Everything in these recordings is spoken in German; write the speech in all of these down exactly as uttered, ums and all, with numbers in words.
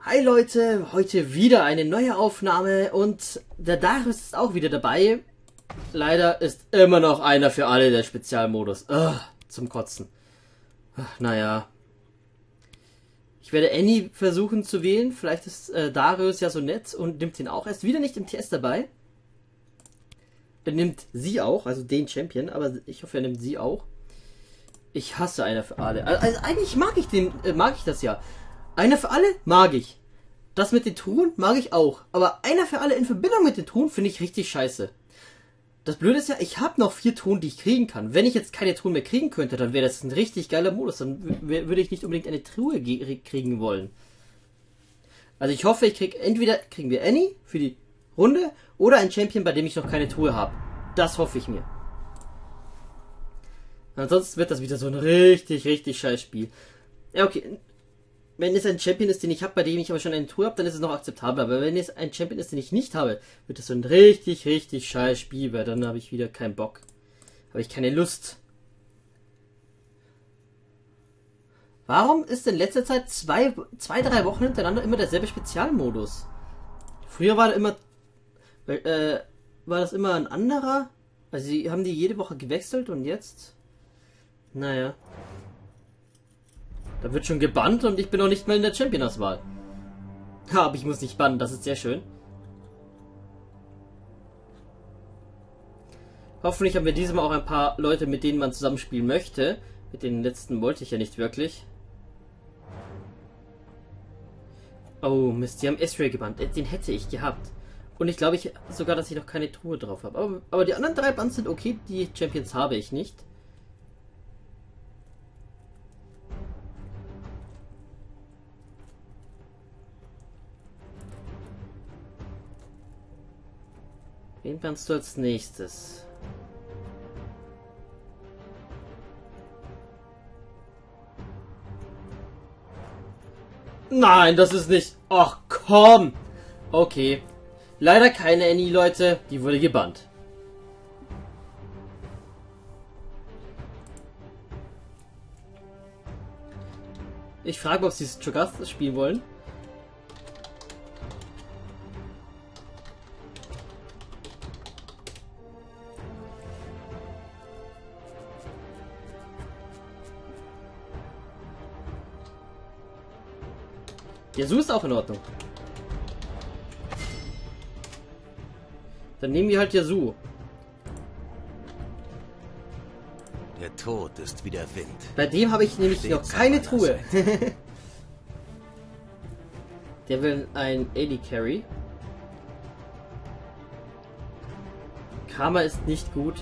Hi Leute, heute wieder eine neue Aufnahme und der Darius ist auch wieder dabei. Leider ist immer noch einer für alle der Spezialmodus. Ugh, zum Kotzen. Ach, naja. Ich werde Annie versuchen zu wählen. Vielleicht ist äh, Darius ja so nett und nimmt ihn auch. Er ist wieder nicht im T S dabei. Er nimmt sie auch, also den Champion, aber ich hoffe, er nimmt sie auch. Ich hasse einer für alle. Also eigentlich mag ich den, äh, mag ich das ja. Einer für alle mag ich. Das mit den Truhen mag ich auch. Aber einer für alle in Verbindung mit den Truhen finde ich richtig scheiße. Das Blöde ist ja, ich habe noch vier Truhen, die ich kriegen kann. Wenn ich jetzt keine Truhen mehr kriegen könnte, dann wäre das ein richtig geiler Modus. Dann würde ich nicht unbedingt eine Truhe kriegen wollen. Also ich hoffe, ich krieg entweder kriegen wir Annie für die Runde oder ein Champion, bei dem ich noch keine Truhe habe. Das hoffe ich mir. Ansonsten wird das wieder so ein richtig, richtig scheiß Spiel. Ja, okay. Wenn es ein Champion ist, den ich habe, bei dem ich aber schon eine Truhe habe, dann ist es noch akzeptabel. Aber wenn es ein Champion ist, den ich nicht habe, wird es so ein richtig, richtig scheiß Spiel, weil dann habe ich wieder keinen Bock. Habe ich keine Lust. Warum ist in letzter Zeit zwei, zwei, drei Wochen hintereinander immer derselbe Spezialmodus? Früher war da immer, äh, war das immer ein anderer. Also sie haben die jede Woche gewechselt und jetzt, naja. Da wird schon gebannt und ich bin noch nicht mal in der Champion-Auswahl. Ja, aber ich muss nicht bannen, das ist sehr schön. Hoffentlich haben wir diesem auch ein paar Leute, mit denen man zusammenspielen möchte. Mit den letzten wollte ich ja nicht wirklich. Oh Mist, die haben Ezreal gebannt. Den hätte ich gehabt. Und ich glaube ich sogar, dass ich noch keine Truhe drauf habe. Aber, aber die anderen drei Bands sind okay, die Champions habe ich nicht. Wen bannst du als nächstes? Nein, das ist nicht... Ach, komm! Okay. Leider keine Annie, Leute. Die wurde gebannt. Ich frage, ob sie Cho'Gath spielen wollen. Yasuo ist auch in Ordnung. Dann nehmen wir halt Yasuo. Der Tod ist wie der Wind. Bei dem habe ich nämlich Stets noch keine an meiner Truhe. Seite. Der will ein A D Carry. Karma ist nicht gut.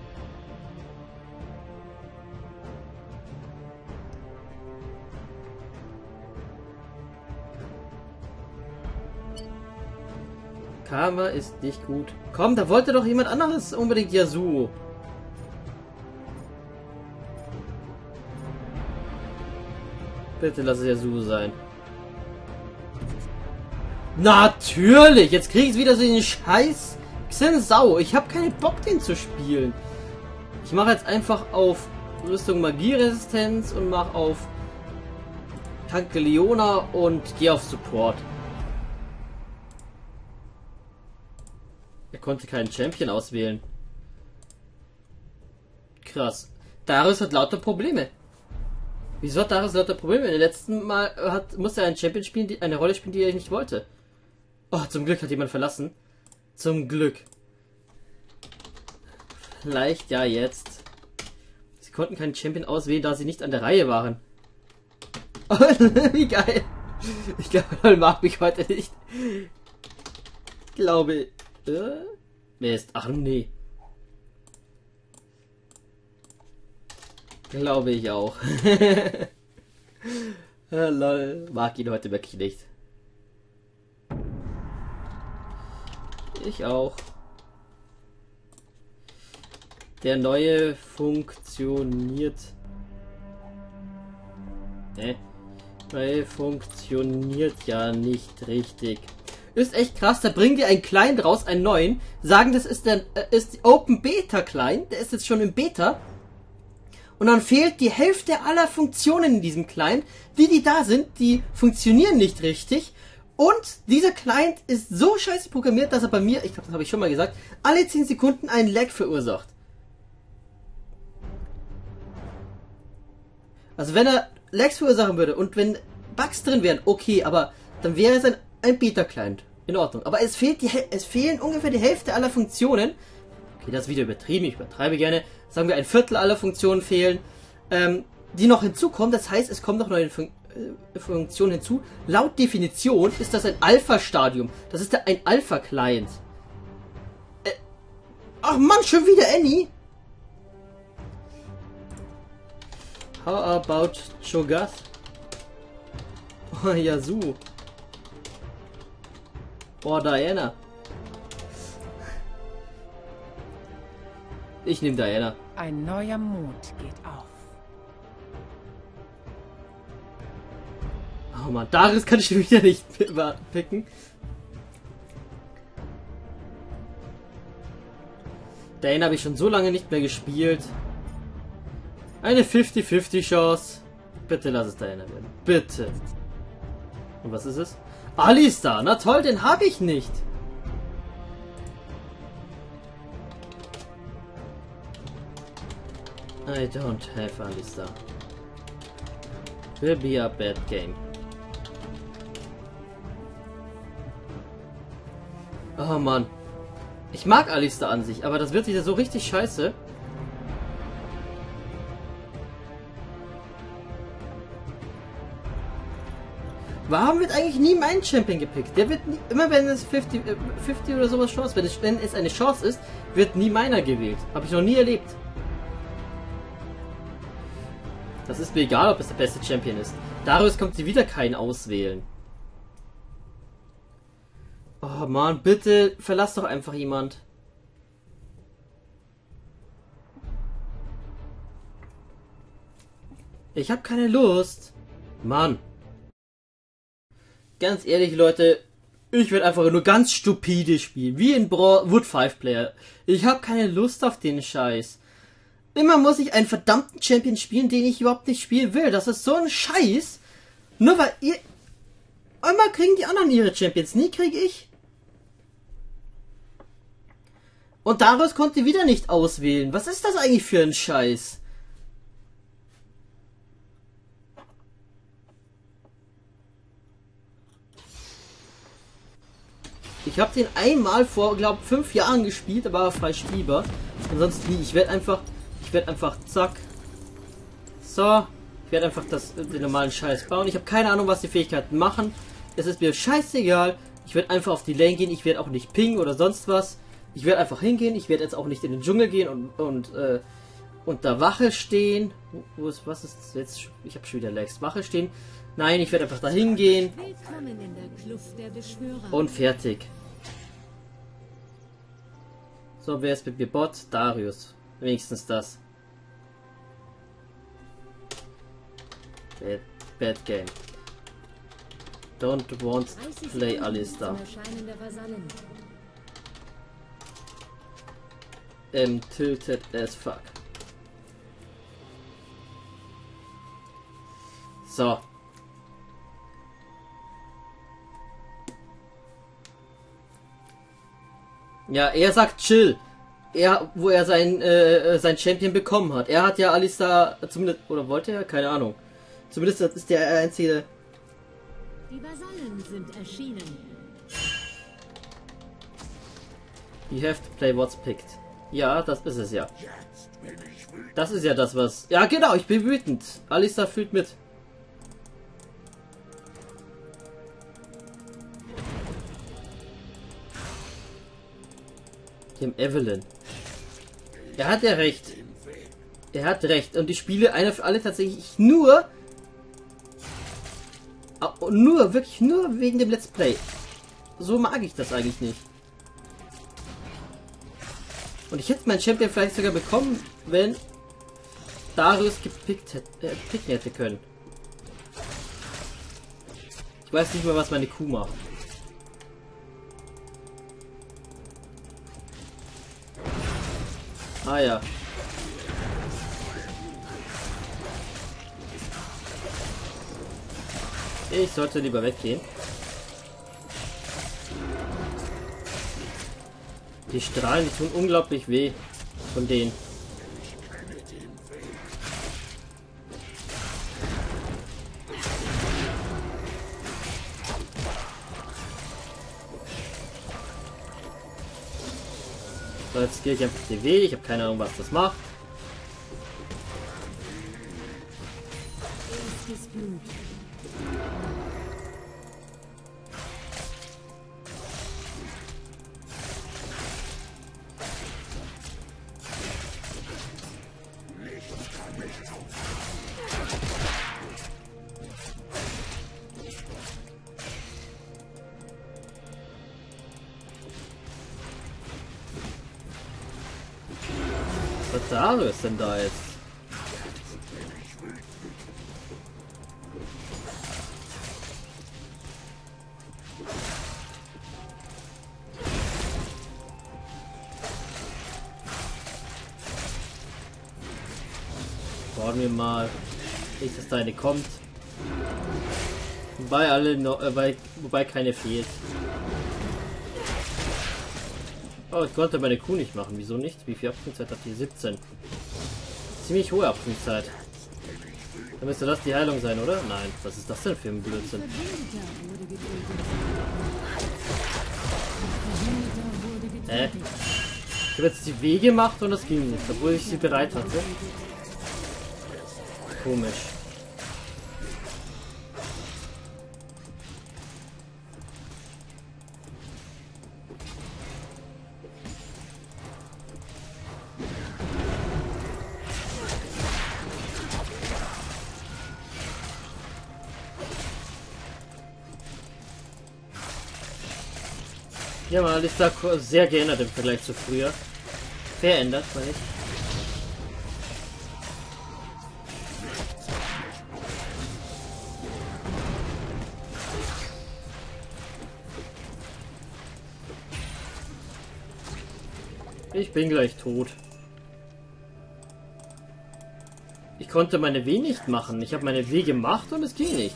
Karma ist nicht gut. Komm, da wollte doch jemand anderes unbedingt Yasuo. Bitte lass es Yasuo sein. Natürlich! Jetzt krieg ich wieder so den Scheiß Xin-Sau. Ich habe keinen Bock, den zu spielen. Ich mache jetzt einfach auf Rüstung Magieresistenz und mache auf Tanke Leona und gehe auf Support. Er konnte keinen Champion auswählen. Krass. Darius hat lauter Probleme. Wieso hat Darius lauter Probleme? In den letzten Mal hat, musste er einen Champion spielen, die, eine Rolle spielen, die er nicht wollte. Oh, zum Glück hat jemand verlassen. Zum Glück. Vielleicht ja jetzt. Sie konnten keinen Champion auswählen, da sie nicht an der Reihe waren. Oh, wie geil. Ich glaube, er mag mich heute nicht. Ich glaube... Äh? Mist. Ach nee. Glaube ich auch. Ja, lol. Mag ihn heute wirklich nicht. Ich auch. Der neue funktioniert. Ne? Neue funktioniert ja nicht richtig. Ist echt krass, da bringen die einen Client raus, einen neuen, sagen, das ist der äh, ist Open Beta Client, der ist jetzt schon im Beta Und dann fehlt die Hälfte aller Funktionen in diesem Client. Die, die da sind, die funktionieren nicht richtig. Und dieser Client ist so scheiße programmiert, dass er bei mir, ich glaube, das habe ich schon mal gesagt, alle zehn Sekunden einen Lag verursacht. Also wenn er Lags verursachen würde und wenn Bugs drin wären, okay, aber dann wäre es ein, ein Beta-Client. In Ordnung. Aber es fehlt die, es fehlen ungefähr die Hälfte aller Funktionen. Okay, das ist wieder übertrieben, ich übertreibe gerne. Sagen wir, ein Viertel aller Funktionen fehlen, ähm, die noch hinzukommen. Das heißt, es kommen noch neue Fun äh, Funktionen hinzu. Laut Definition ist das ein Alpha-Stadium. Das ist ein Alpha-Client. Äh, ach Mann, schon wieder Annie? How about Cho'Gath? Oh, Yasuo. Oh, Diana. Ich nehme Diana. Ein neuer Mond geht auf. Oh Mann, Darius kann ich wieder nicht picken. Diana habe ich schon so lange nicht mehr gespielt. Eine fünfzig fünfzig Chance. Bitte lass es Diana werden. Bitte. Und was ist es? Alistar. Na toll, den habe ich nicht. I don't have Alistar. Will be a bad game. Oh Mann. Ich mag Alistar an sich, aber das wird wieder so richtig scheiße. Warum wird eigentlich nie mein Champion gepickt? Der wird nie, immer wenn es fünfzig, äh, fünfzig oder sowas Chance, wenn es, wenn es eine Chance ist, wird nie meiner gewählt. Habe ich noch nie erlebt. Das ist mir egal, ob es der beste Champion ist. Darius kommt sie wieder keinen auswählen. Oh Mann, bitte verlass doch einfach jemand. Ich habe keine Lust. Mann. Ganz ehrlich, Leute, ich werde einfach nur ganz stupide spielen, wie in Brawl Wood fünf Player. Ich habe keine Lust auf den Scheiß. Immer muss ich einen verdammten Champion spielen, den ich überhaupt nicht spielen will. Das ist so ein Scheiß. Nur weil ihr... Einmal kriegen die anderen ihre Champions, nie kriege ich. Und Darius konnte wieder nicht auswählen. Was ist das eigentlich für ein Scheiß? Ich habe den einmal vor, glaube fünf Jahren gespielt, aber war frei spielbar. Ansonsten nie. Ich werde einfach, ich werde einfach, zack. So, ich werde einfach das, den normalen Scheiß bauen. Ich habe keine Ahnung, was die Fähigkeiten machen. Es ist mir scheißegal. Ich werde einfach auf die Lane gehen. Ich werde auch nicht pingen oder sonst was. Ich werde einfach hingehen. Ich werde jetzt auch nicht in den Dschungel gehen und und äh, unter Wache stehen. Wo, wo ist, was ist jetzt? Ich habe schon wieder Lags. Wache stehen. Nein, ich werde einfach da hingehen. Und fertig. So, wer ist mit mir Bot? Darius. Wenigstens das. Bad, bad game. Don't want to play Alistar. Am tilted as fuck. So. Ja, er sagt chill. Er, wo er sein, äh, sein Champion bekommen hat. Er hat ja Alistar zumindest, oder wollte er? Keine Ahnung. Zumindest ist der einzige. Die Vasallen sind erschienen. You have to play what's picked. Ja, das ist es ja. Das ist ja das, was... Ja, genau, ich bin wütend. Alistar fühlt mit. Dem Evelyn. Er hat ja recht. Er hat recht. Und ich spiele einer für alle tatsächlich nur... Nur, wirklich nur wegen dem Let's Play. So mag ich das eigentlich nicht. Und ich hätte meinen Champion vielleicht sogar bekommen, wenn Darius gepickt hätte, äh, picken hätte können. Ich weiß nicht mehr, was meine Kuh macht. Ah ja. Ich sollte lieber weggehen. Die Strahlen, die tun unglaublich weh von denen. So, jetzt gehe ich einfach den Weg. Ich habe keine Ahnung, was das macht. Erstes Blut. Was Darius denn da jetzt? Warten wir mal, nicht, dass da eine kommt. Wobei alle noch, äh, wobei, wobei keine fehlt. Oh, ich konnte meine Kuh nicht machen. Wieso nicht? Wie viel Abklingzeit hat die? siebzehn. Ziemlich hohe Abklingzeit. Dann müsste das die Heilung sein, oder? Nein. Was ist das denn für ein Blödsinn? Hä? Ich habe jetzt die Wege gemacht und das ging nicht, obwohl ich sie bereit hatte. Komisch. Ja, mal ist da sehr geändert im Vergleich zu früher. Verändert, meine ich. Ich bin gleich tot. Ich konnte meine W nicht machen. Ich habe meine W gemacht und es ging nicht.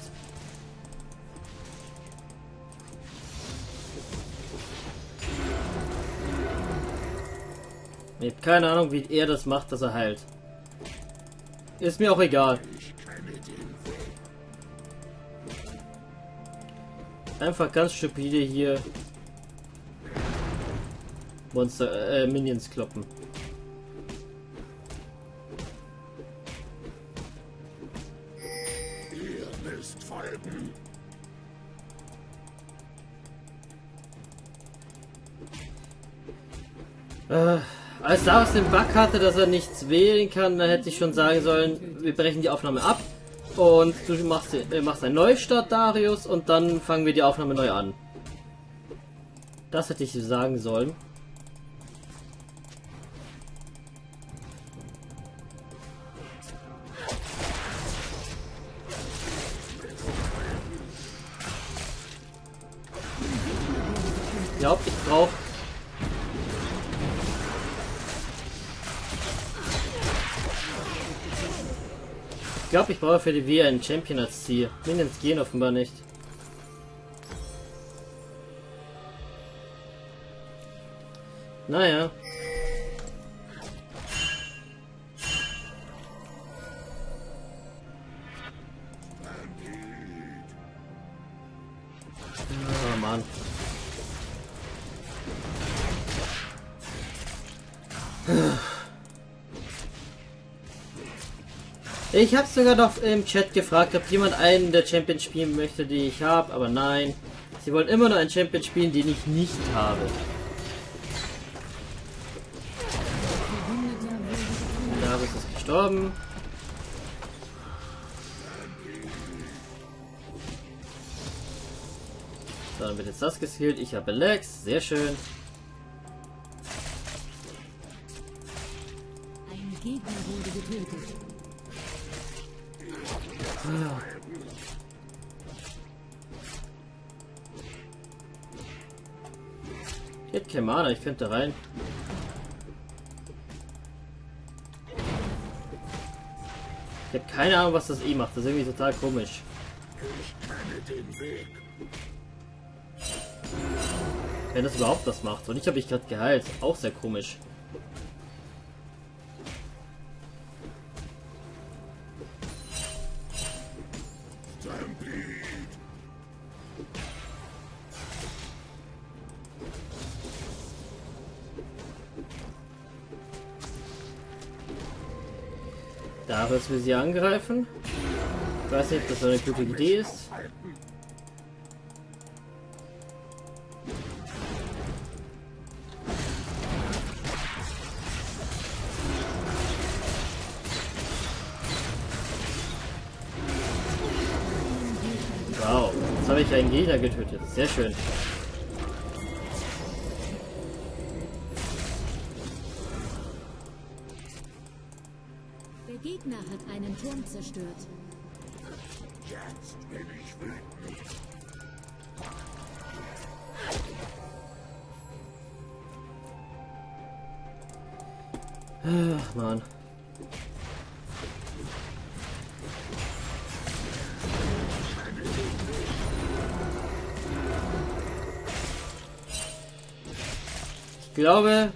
Ich habe keine Ahnung, wie er das macht, dass er heilt. Ist mir auch egal. Einfach ganz stupide hier Monster, äh, Minions kloppen. Ihr müsst folgen. Äh, als Darius den Bug hatte, dass er nichts wählen kann, dann hätte ich schon sagen sollen, wir brechen die Aufnahme ab und du machst, äh, machst einen Neustart, Darius, und dann fangen wir die Aufnahme neu an. Das hätte ich sagen sollen. Ich glaube, ich brauche Ich glaube, ich brauche für die W einen Champion als Ziel. Minions gehen offenbar nicht. Naja. Oh Mann. Ich habe sogar noch im Chat gefragt, ob jemand einen der Champions spielen möchte, die ich habe, aber nein. Sie wollen immer nur einen Champion spielen, den ich nicht habe. Darius ist gestorben. So, dann wird jetzt das geskillt. Ich habe Lex, sehr schön. Ein Gegner wurde getötet. Ich hätte kein Mana, ich könnte rein. Ich habe keine Ahnung, was das eh macht. Das ist irgendwie total komisch. Ich kenne den Weg. Wenn das überhaupt was macht. Und ich habe mich gerade geheilt. Auch sehr komisch. Darius will sie angreifen. Ich weiß nicht, ob das so eine gute Idee ist. Wow, jetzt habe ich einen Gegner getötet. Sehr schön. Der Gegner hat einen Turm zerstört. Jetzt bin ich wütend. Ach, Mann. Ich glaube,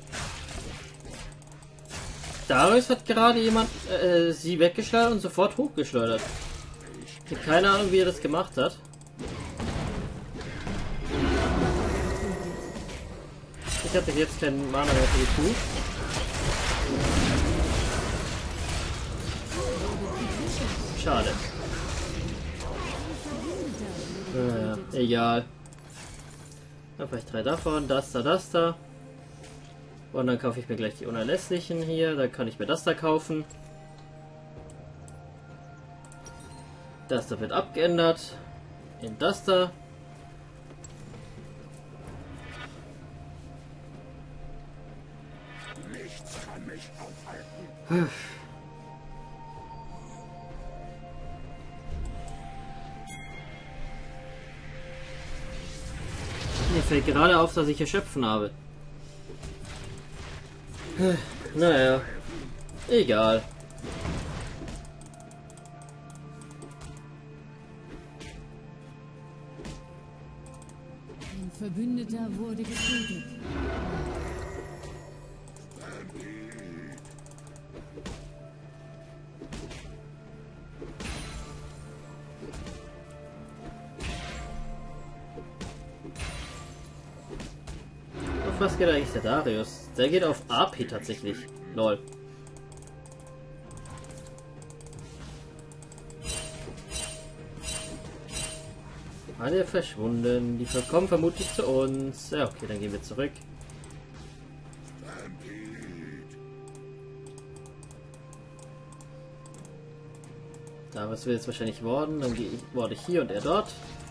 Darius hat gerade jemand äh, sie weggeschleudert und sofort hochgeschleudert. Ich habe keine Ahnung, wie er das gemacht hat. Ich hatte jetzt keinen Mana mehr für die Kuh. Schade. Naja, egal. Dann vielleicht drei davon, das da, das da. Und dann kaufe ich mir gleich die unerlässlichen hier. Dann kann ich mir das da kaufen. Das da wird abgeändert. In das da. Nichts kann mich aufhalten. Mir fällt gerade auf, dass ich erschöpfen habe. Naja. Egal. Ein Verbündeter wurde getötet. Auf was geht eigentlich der Darius? Der geht auf A P tatsächlich. Lol. Alle verschwunden. Die kommen vermutlich zu uns. Ja, okay, dann gehen wir zurück. Darius will jetzt wahrscheinlich worden. Dann gehe ich, werde ich hier und er dort.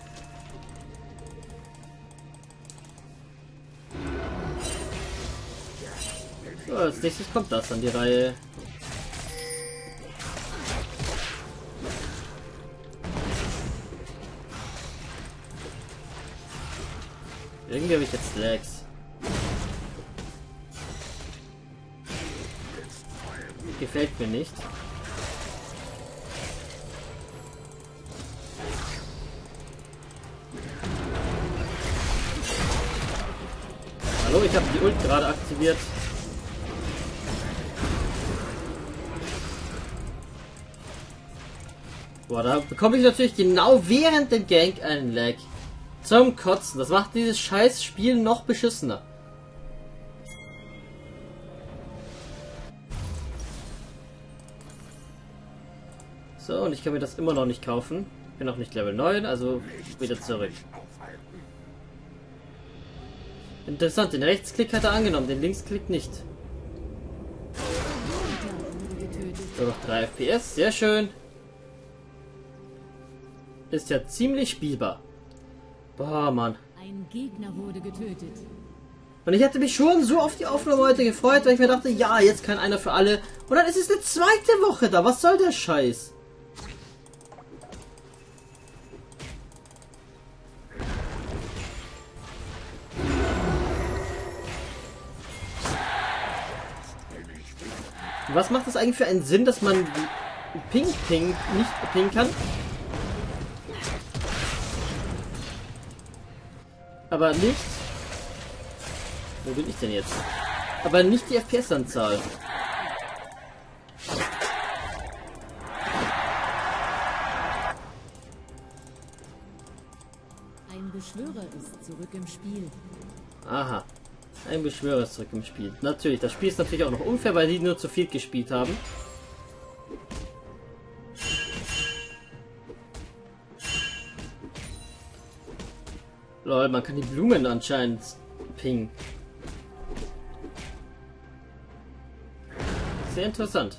So, als nächstes kommt das an die Reihe. Irgendwie habe ich jetzt Lags. Gefällt mir nicht. Hallo, ich habe die Ult gerade aktiviert. Boah, da bekomme ich natürlich genau während dem Gank einen Lag. Zum Kotzen. Das macht dieses scheiß Spiel noch beschissener. So, und ich kann mir das immer noch nicht kaufen. Bin noch nicht Level neun, also wieder zurück. Interessant, den Rechtsklick hat er angenommen, den Linksklick nicht. So, noch drei F P S, sehr schön. Ist ja ziemlich spielbar. Boah, Mann. Ein Gegner wurde getötet. Und ich hatte mich schon so auf die Aufnahme heute gefreut, weil ich mir dachte, ja, jetzt kann einer für alle. Und dann ist es eine zweite Woche da. Was soll der Scheiß? Was macht das eigentlich für einen Sinn, dass man Ping Ping nicht ping kann? Aber nicht... Wo bin ich denn jetzt? Aber nicht die F P S-Anzahl. Ein Beschwörer ist zurück im Spiel. Aha. Ein Beschwörer ist zurück im Spiel. Natürlich, das Spiel ist natürlich auch noch unfair, weil die nur zu viel gespielt haben. Lol, man kann die Blumen anscheinend pingen. Sehr interessant.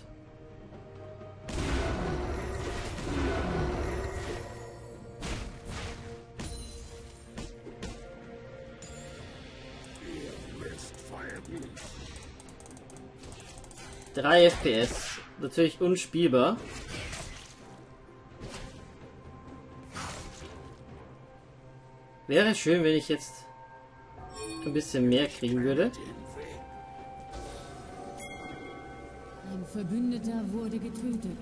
drei F P S. Natürlich unspielbar. Wäre schön, wenn ich jetzt ein bisschen mehr kriegen würde. Ein Verbündeter wurde getötet.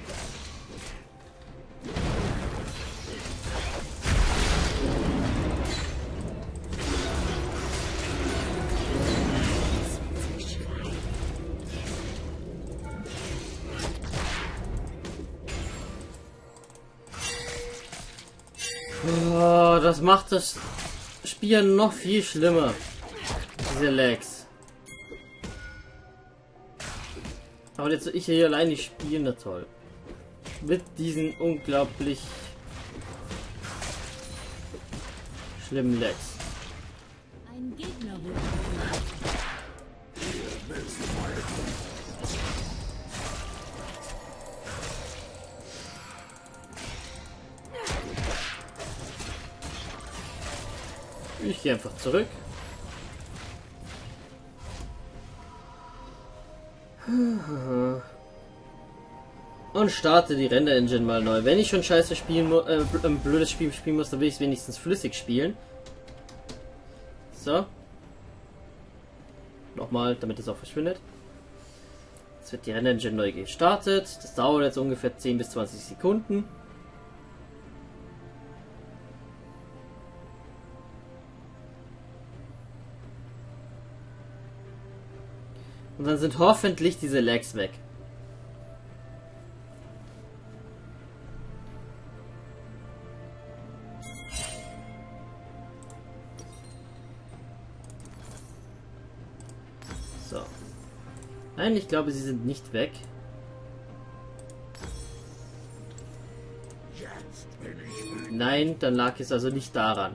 Oh, das macht das Spiel noch viel schlimmer. Diese Lags. Aber jetzt ich hier allein nicht spielen, na toll. Mit diesen unglaublich schlimmen Lags. Ein Gegner wurde getötet. Ich gehe einfach zurück. Und starte die Render-Engine mal neu. Wenn ich schon scheiße spielen muss, äh, ein blödes Spiel spielen muss, dann will ich es wenigstens flüssig spielen. So. Nochmal, damit es auch verschwindet. Jetzt wird die Render-Engine neu gestartet. Das dauert jetzt ungefähr zehn bis zwanzig Sekunden. Und dann sind hoffentlich diese Lags weg. So. Nein, ich glaube, sie sind nicht weg. Nein, dann lag es also nicht daran.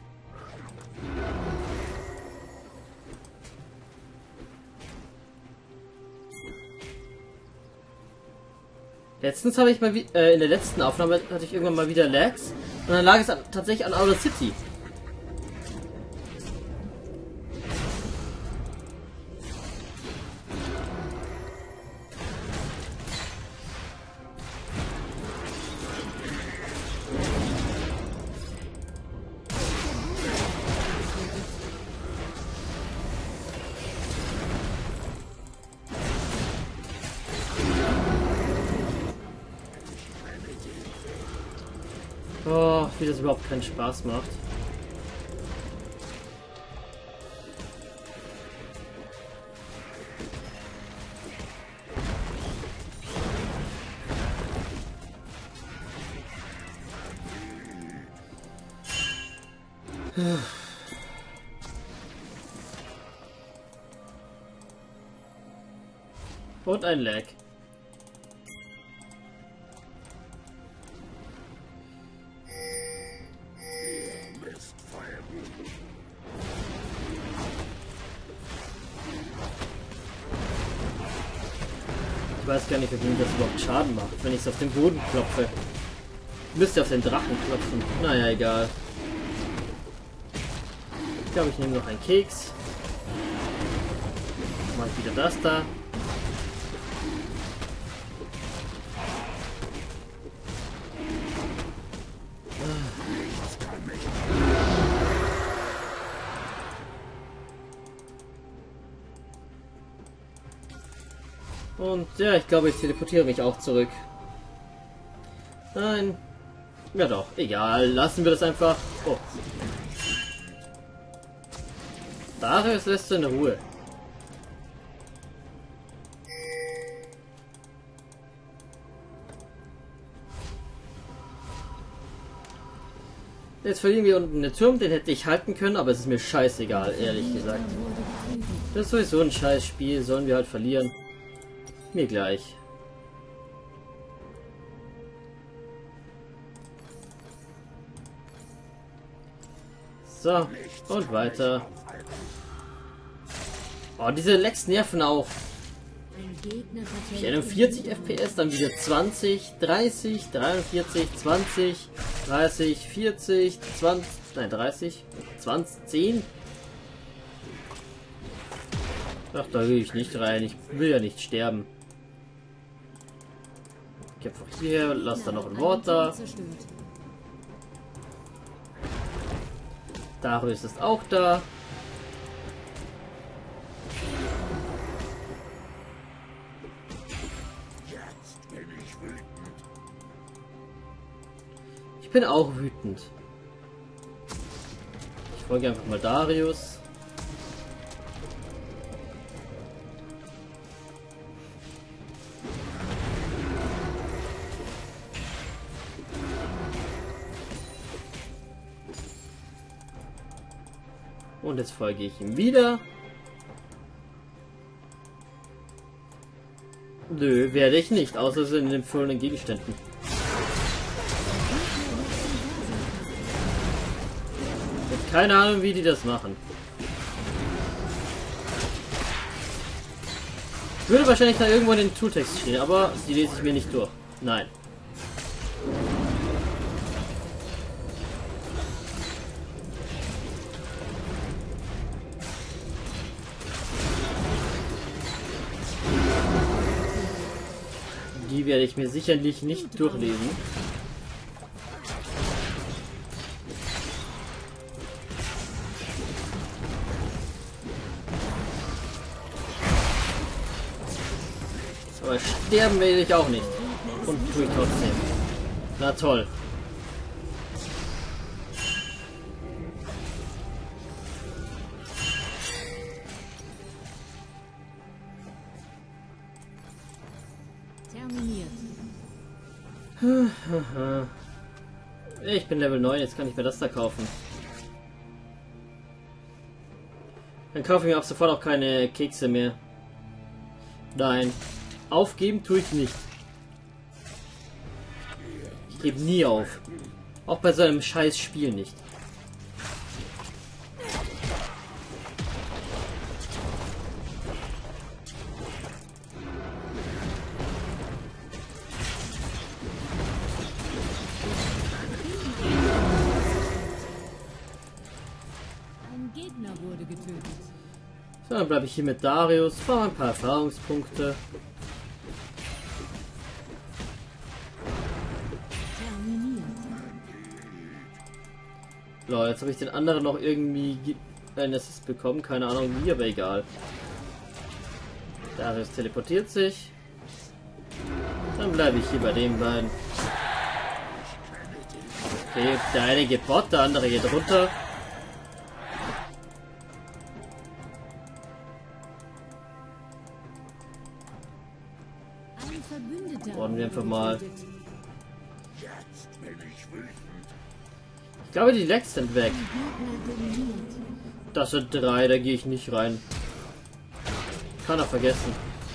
Letztens habe ich mal wie, äh, in der letzten Aufnahme hatte ich irgendwann mal wieder Lags und dann lag es an, tatsächlich an Outer City. Oh, wie das überhaupt keinen Spaß macht. Und ein Lag. Ich weiß gar nicht, ob mir das überhaupt Schaden macht, wenn ich es auf den Boden klopfe. Ich müsste auf den Drachen klopfen. Naja, egal. Ich glaube, ich nehme noch einen Keks. Mach ich wieder das da. Und ja, ich glaube, ich teleportiere mich auch zurück. Nein. Ja doch, egal. Lassen wir das einfach. Oh. Darius lässt du in Ruhe. Jetzt verlieren wir unten den Turm, den hätte ich halten können, aber es ist mir scheißegal, ehrlich gesagt. Das ist sowieso ein scheiß Spiel, sollen wir halt verlieren. Mir gleich. So, und weiter. Oh, diese Lags nerven auch. Ich einundvierzig F P S, dann wieder zwanzig, dreißig, dreiundvierzig, zwanzig, dreißig, vierzig, zwanzig, nein dreißig, zwanzig, zehn. Ach, da will ich nicht rein, ich will ja nicht sterben. Ich geh einfach hierher, lass da noch ein Wort da. Darius ist auch da. Ich bin auch wütend. Ich folge einfach mal Darius. Und jetzt folge ich ihm wieder. Nö, werde ich nicht, außer es sind in den empfohlenen Gegenständen. Keine Ahnung, wie die das machen. Würde wahrscheinlich da irgendwo in den Tooltext stehen, aber die lese ich mir nicht durch. Nein. Die werde ich mir sicherlich nicht durchlesen. Aber sterben will ich auch nicht. Und tue ich trotzdem. Na toll. Ich bin Level neun, jetzt kann ich mir das da kaufen. Dann kaufe ich mir ab sofort auch keine Kekse mehr. Nein. Aufgeben tue ich nicht. Ich gebe nie auf. Auch bei so einem scheiß Spiel nicht. Ein Gegner wurde getötet. So, dann bleibe ich hier mit Darius, fahre ein paar Erfahrungspunkte. So, jetzt habe ich den anderen noch irgendwie einen Assist bekommen, keine Ahnung wie, aber egal. Darius teleportiert sich. Dann bleibe ich hier bei den beiden. Okay, der eine geht bot, der andere geht runter. Ein Verbündeter. Wollen wir einfach mal. Jetzt bin ich wütend. Ich glaube, die Lags sind weg. Das sind drei, da gehe ich nicht rein. Kann er vergessen.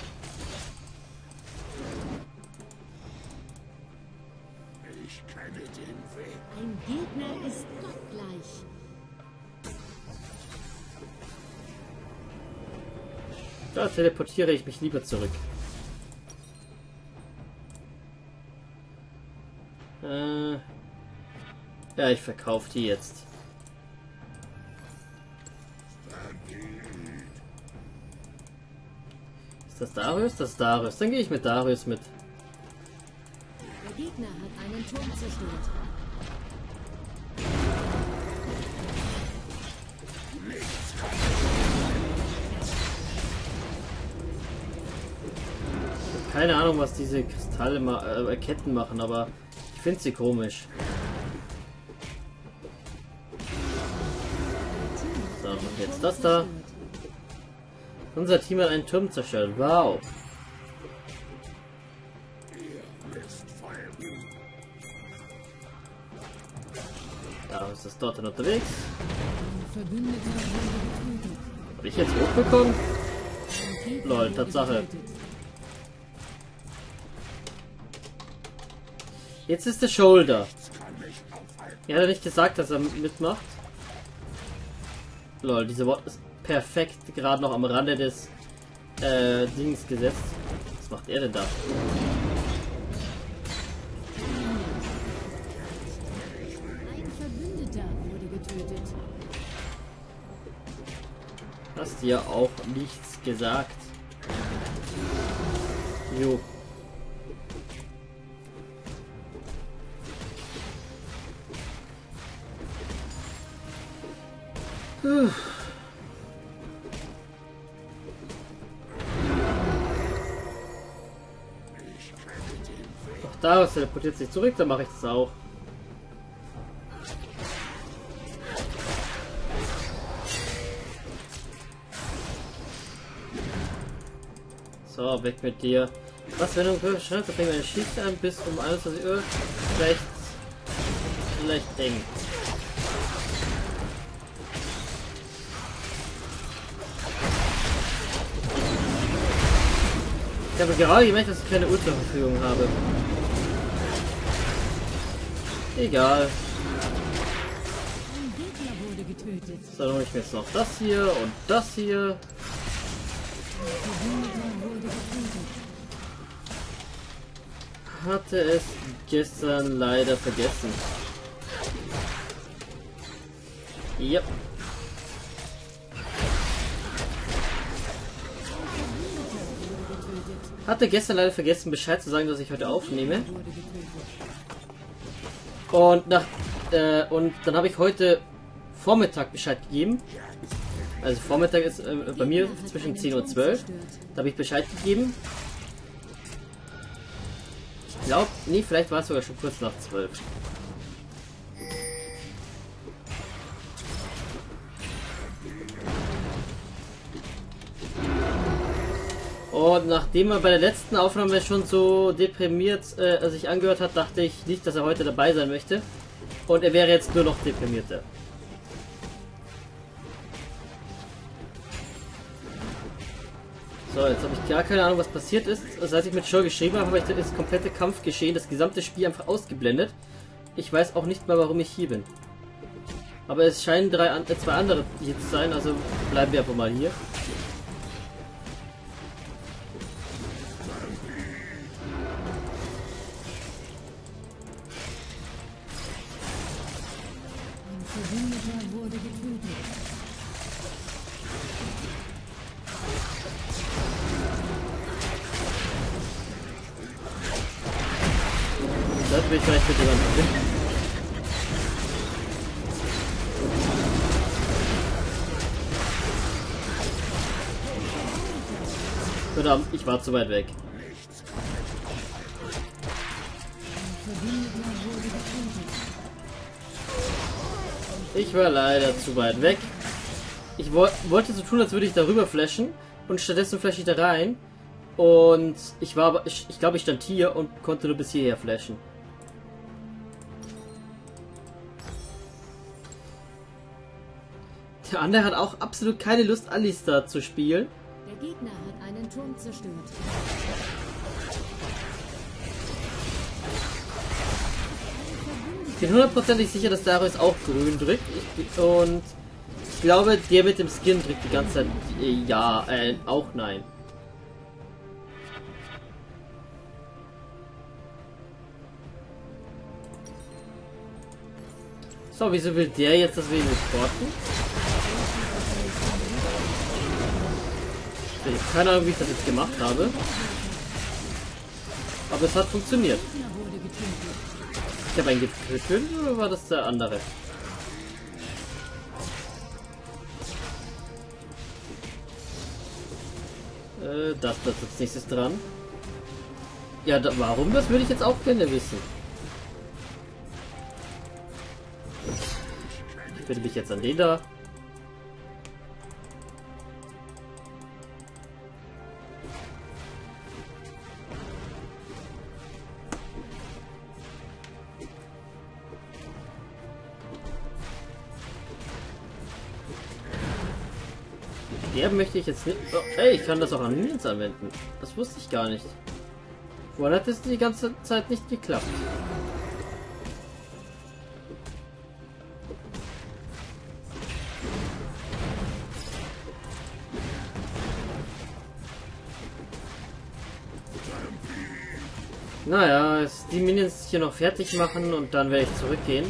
Ich kenne den Weg. Ein Gegner ist gottgleich. Da teleportiere ich mich lieber zurück. Äh, ja, ich verkaufe die jetzt. Ist das Darius? Das ist Darius. Dann gehe ich mit Darius mit. Der Gegner hat einen Turm zerstört. Keine Ahnung, was diese Kristalle ma äh, Ketten machen, aber ich finde sie komisch. So. und jetzt das da. Unser Team hat einen Turm zerstört. Wow. Da ist das dort unterwegs. Habe ich jetzt hochbekommen? Lol, Tatsache. Jetzt ist der Shoulder. Er hat nicht gesagt, dass er mitmacht. Lol, diese Wort ist perfekt gerade noch am Rande des äh, Dings gesetzt. Was macht er denn da? Ein Verbündeter wurde getötet. Hast dir auch nichts gesagt. Jo. Puh. Doch Darius teleportiert sich zurück, dann mache ich das auch. So, weg mit dir. Was, wenn du schreibst, dann fängt eine Schicht an bis um einundzwanzig Uhr. Vielleicht, vielleicht eng. Ich habe gerade gemerkt, dass ich keine Uhr zur Verfügung habe. Egal. Ein Gegner wurde getötet. So, dann hole ich mir jetzt noch das hier und das hier. Ein Verbündeter wurde getötet. Hatte es gestern leider vergessen. Yep. Hatte gestern leider vergessen, Bescheid zu sagen, dass ich heute aufnehme. Und nach äh, und dann habe ich heute Vormittag Bescheid gegeben. Also Vormittag ist äh, bei mir zwischen zehn und zwölf. Da habe ich Bescheid gegeben. Ich glaube, nee, vielleicht war es sogar schon kurz nach zwölf. Und nachdem er bei der letzten Aufnahme schon so deprimiert äh, sich angehört hat, dachte ich nicht, dass er heute dabei sein möchte. Und er wäre jetzt nur noch deprimierter. So, jetzt habe ich gar keine Ahnung, was passiert ist. Seit ich mit Joe geschrieben habe, habe ich das komplette Kampfgeschehen, das gesamte Spiel einfach ausgeblendet. Ich weiß auch nicht mal, warum ich hier bin. Aber es scheinen drei, äh, zwei andere hier zu sein, also bleiben wir einfach mal hier. Ein Verbündeter wurde getötet. Das will ich vielleicht mit jemandem machen. Verdammt, ich war zu weit weg. Ich war leider zu weit weg. Ich wo wollte so tun, als würde ich darüber flashen und stattdessen flash ich da rein. Und ich war aber, ich, ich glaube, ich stand hier und konnte nur bis hierher flashen. Der andere hat auch absolut keine Lust, Alistar zu spielen. Der Gegner hat einen Turm zerstört. Ich bin hundertprozentig sicher, dass Darius auch grün drückt. Ich, und ich glaube, der mit dem Skin drückt die ganze Zeit äh, ja, äh, auch nein. So, wieso will der jetzt, dass wir ihn reporten? Ich habe keine Ahnung, wie ich das jetzt gemacht habe. Aber es hat funktioniert. Ich habe einen getötet, oder war das der andere? Äh, das, das ist als nächstes dran. Ja, da, warum? Das würde ich jetzt auch gerne wissen. Ich bitte mich jetzt an den da. sterben möchte ich jetzt nicht. Oh, ey, ich kann das auch an Minions anwenden. Das wusste ich gar nicht. Vorhin hat es die ganze Zeit nicht geklappt. Naja, jetzt die Minions hier noch fertig machen und dann werde ich zurückgehen.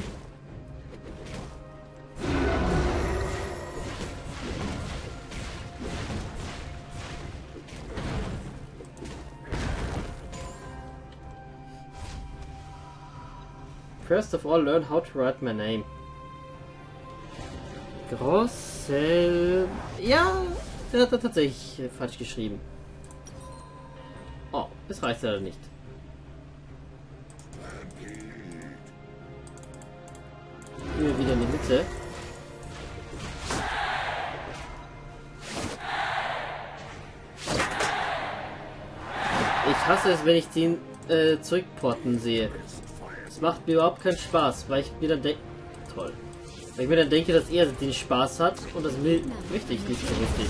First of all, learn how to write my name. Grossel... Ja, der hat er tatsächlich falsch geschrieben. Oh, das reicht leider nicht. Hier wieder in die Mitte. Ich hasse es, wenn ich den äh, zurückporten sehe. Das macht mir überhaupt keinen Spaß, weil ich mir dann denke... Toll. Weil ich mir dann denke, dass er den Spaß hat und das will, möchte ich nicht so richtig.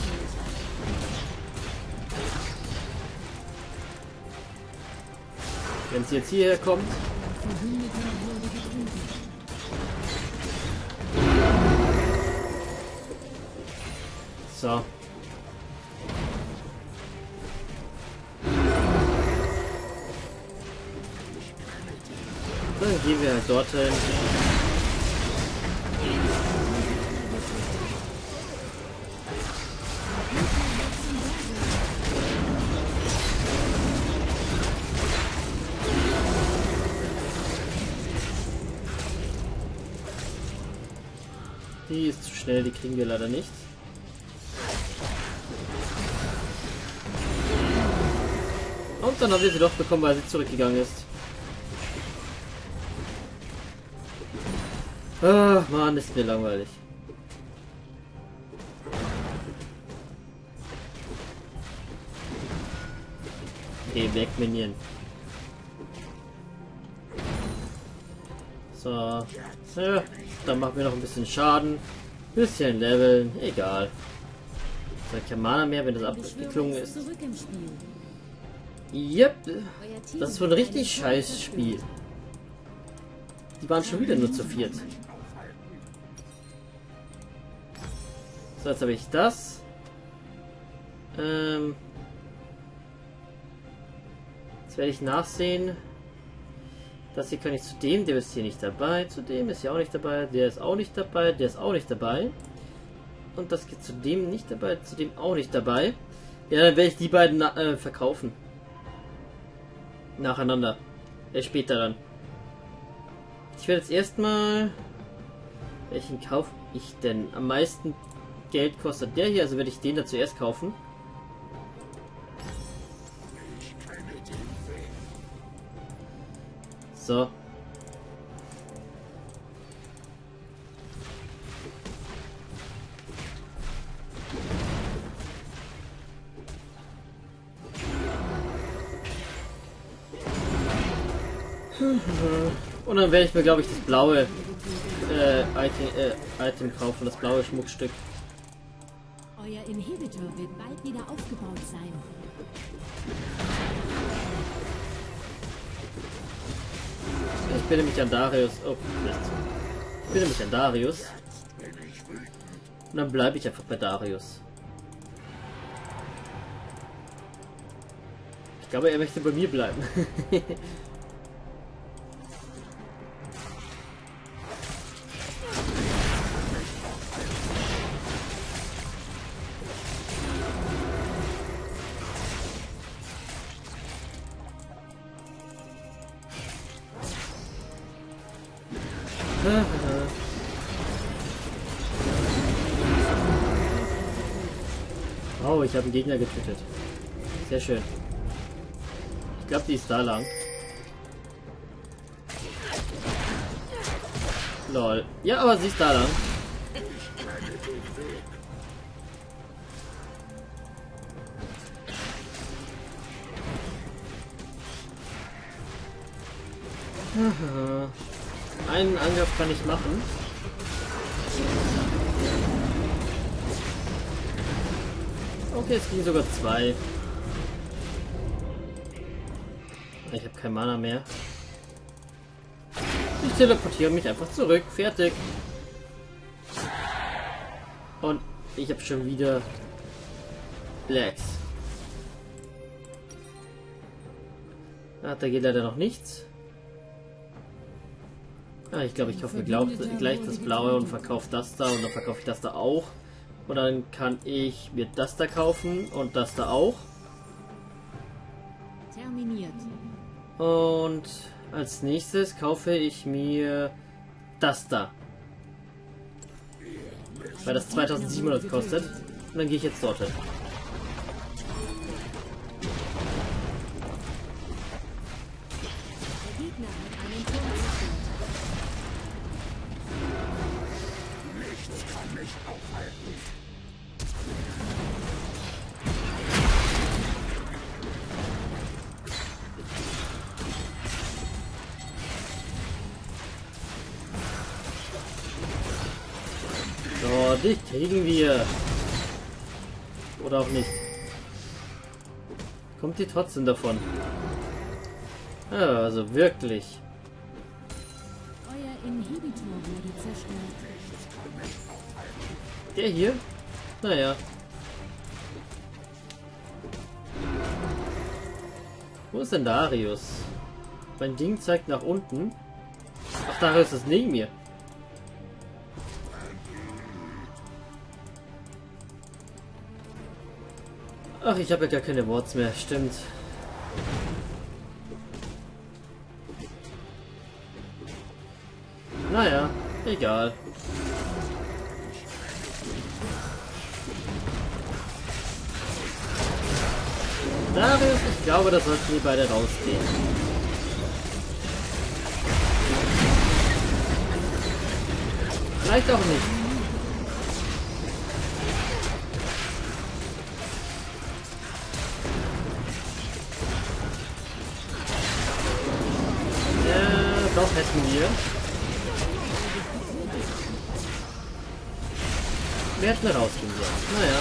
Wenn es jetzt hierher kommt... So. Dann gehen wir halt dorthin. Die ist zu schnell, die kriegen wir leider nicht. Und dann haben wir sie doch bekommen, weil sie zurückgegangen ist. Ach man, ist mir langweilig. Geh weg, Minion. So. Ja, dann machen wir noch ein bisschen Schaden. Bisschen leveln. Egal. So, kein Mana mehr, wenn das abgeklungen ist. Yep. Das ist wohl ein richtig scheiß Spiel. Die waren schon wieder nur zu viert. So, jetzt habe ich das. Ähm. Jetzt werde ich nachsehen. Das hier kann ich zu dem, der ist hier nicht dabei. Zu dem ist hier auch nicht dabei. Der ist auch nicht dabei. Der ist auch nicht dabei. Und das geht zu dem nicht dabei. Zu dem auch nicht dabei. Ja, dann werde ich die beiden äh, verkaufen. Nacheinander. Äh, später dann. Ich werde jetzt erstmal... Welchen kaufe ich denn? Am meisten Geld kostet der hier, also werde ich den da zuerst kaufen. So. Und dann werde ich mir, glaube ich, das blaue äh, Item, äh, Item kaufen, das blaue Schmuckstück. Euer Inhibitor wird bald wieder aufgebaut sein. Ich bin nämlich an Darius. Oh, Mist. Ich bin nämlich an Darius. Und dann bleibe ich einfach bei Darius. Ich glaube, er möchte bei mir bleiben. Oh, ich habe einen Gegner getötet. Sehr schön. Ich glaube, die ist da lang. Lol. Ja, aber sie ist da lang. Einen Angriff kann ich machen. Okay, es ging sogar zwei. Ich habe kein Mana mehr. Ich teleportiere mich einfach zurück. Fertig. Und ich habe schon wieder Lags. Ah, da geht leider noch nichts. Ah, ich glaube, ich kaufe mir glaub, gleich das Blaue und verkaufe das da und dann verkaufe ich das da auch. Und dann kann ich mir das da kaufen und das da auch. Terminiert. Und als nächstes kaufe ich mir das da. Weil das zweitausendsiebenhundert kostet. Und dann gehe ich jetzt dorthin. Der Gegner hat einen Turm zerstört. Nichts kann mich aufhalten. So, dich kriegen wir. Oder auch nicht. Kommt die trotzdem davon? Ja, also wirklich. Euer Inhibitor wurde zerstört. Der hier? Naja. Wo ist denn Darius? Mein Ding zeigt nach unten. Ach, Darius ist neben mir. Ach, ich habe ja gar keine Worts mehr. Stimmt. Naja, egal. Darius, ich glaube, da sollten die beide rausgehen. Vielleicht auch nicht. Ja, doch hätten wir. Wir hätten rausgehen sollen. Naja.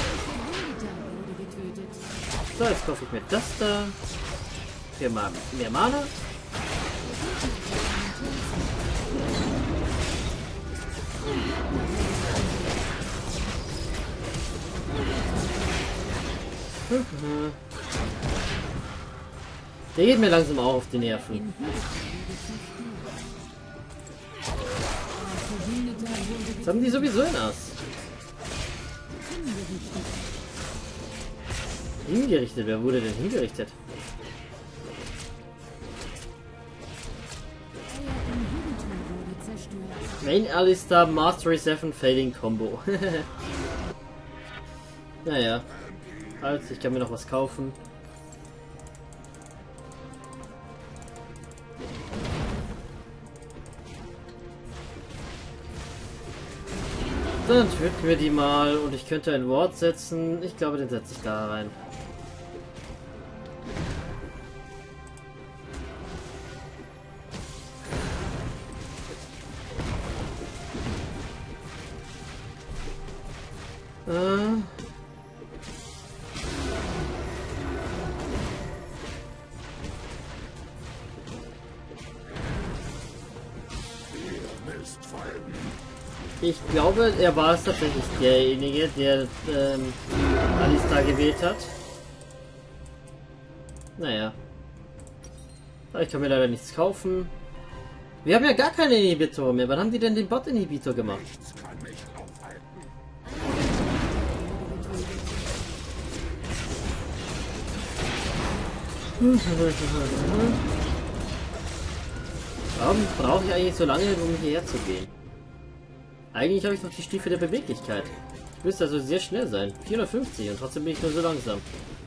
So, jetzt kaufe ich mir das da. Für mal mehr Mana. Der geht mir langsam auch auf die Nerven. Jetzt haben die sowieso ein Ass. Hingerichtet? Wer wurde denn hingerichtet? Main Alistar Mastery sieben Fading Combo. Naja. Also, ich kann mir noch was kaufen. Dann töten wir die mal und ich könnte ein Wort setzen. Ich glaube, den setze ich da rein. Äh. Ich glaube, er war es tatsächlich derjenige, der ähm, Alistar gewählt hat. Naja. Aber ich kann mir leider nichts kaufen. Wir haben ja gar keine Inhibitoren mehr. Wann haben die denn den Bot-Inhibitor gemacht? Warum brauche ich eigentlich so lange, um hierher zu gehen? Eigentlich habe ich noch die Stiefel der Beweglichkeit. Ich müsste also sehr schnell sein. vierhundertfünfzig und trotzdem bin ich nur so langsam.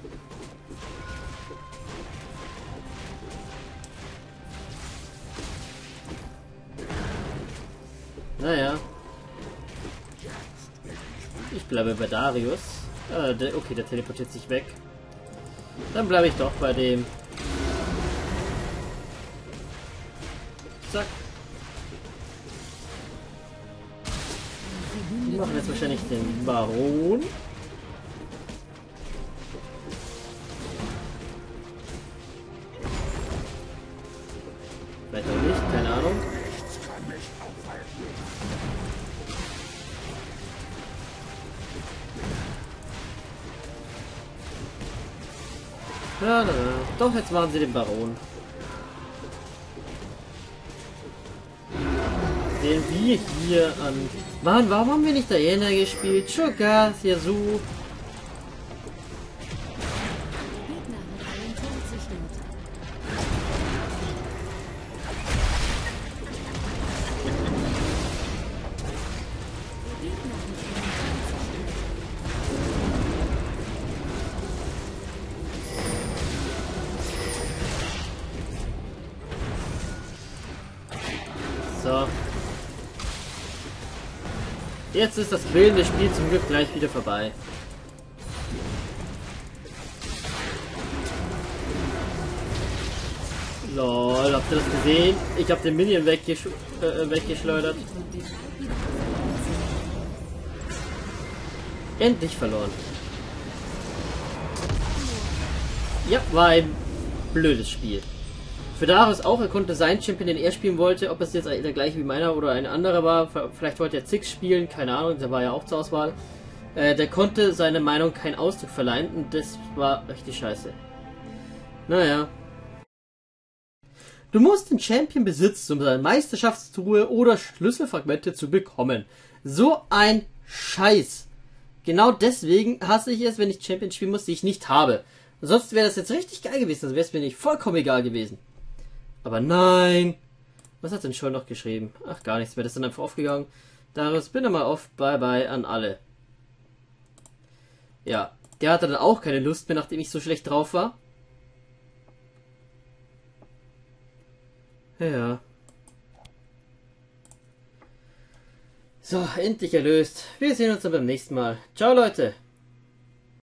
Naja. Ich bleibe bei Darius. Äh, der, okay, der teleportiert sich weg. Dann bleibe ich doch bei dem. Zack. Die machen jetzt wahrscheinlich den Baron. Ja, na, na. Doch, jetzt waren sie den Baron. Den wir hier an... Mann, warum haben wir nicht Diana gespielt? Cho'Gath, Yasuo. Gegner hat einen Turm zerstört. Der Gegner hat einen Turm zerstört. So. Jetzt ist das quälende Spiel zum Glück gleich wieder vorbei. Lol, habt ihr das gesehen? Ich hab den Minion weggesch äh, weggeschleudert. Endlich verloren. Ja, war ein blödes Spiel. Für Darius auch, er konnte seinen Champion, den er spielen wollte, ob es jetzt der gleiche wie meiner oder ein anderer war, vielleicht wollte er Ziggs spielen, keine Ahnung, der war ja auch zur Auswahl. Äh, der konnte seine Meinung keinen Ausdruck verleihen und das war richtig scheiße. Naja. Du musst den Champion besitzen, um seine Meisterschaftstruhe oder Schlüsselfragmente zu bekommen. So ein Scheiß. Genau deswegen hasse ich es, wenn ich Champion spielen muss, die ich nicht habe. Sonst wäre das jetzt richtig geil gewesen, dann wäre es mir nicht vollkommen egal gewesen. Aber nein. Was hat denn schon noch geschrieben? Ach, gar nichts mehr. Das ist dann einfach aufgegangen. Darius, bin mal auf. Bye bye an alle. Ja, der hatte dann auch keine Lust mehr, nachdem ich so schlecht drauf war. Ja. So, endlich erlöst. Wir sehen uns dann beim nächsten Mal. Ciao, Leute.